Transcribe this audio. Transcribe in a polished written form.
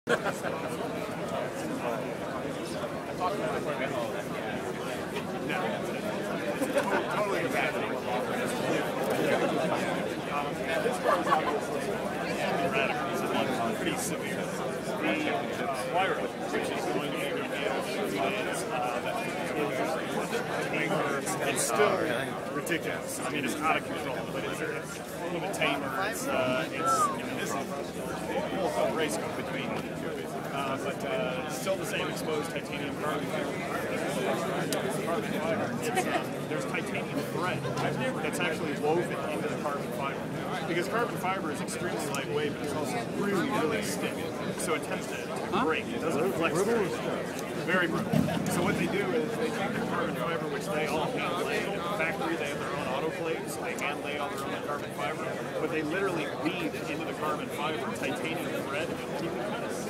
Totally compatible. This car is obviously pretty severe. The wire, which is going to be it's still ridiculous. I mean, it's out of control, but it's a little bit tamer. It's this is a whole race go between the two. But still the same exposed titanium carbon fiber. There's titanium thread that's actually woven into the carbon fiber. Because carbon fiber is extremely lightweight, but it's also really, really stiff. So it tends to break. It doesn't flex very brittle. So what they do is they take the carbon fiber, which they all hand lay. The factory, they have their own autoclaves, so they hand lay all their own carbon fiber, but they literally weave into the carbon fiber titanium thread and keep it kind of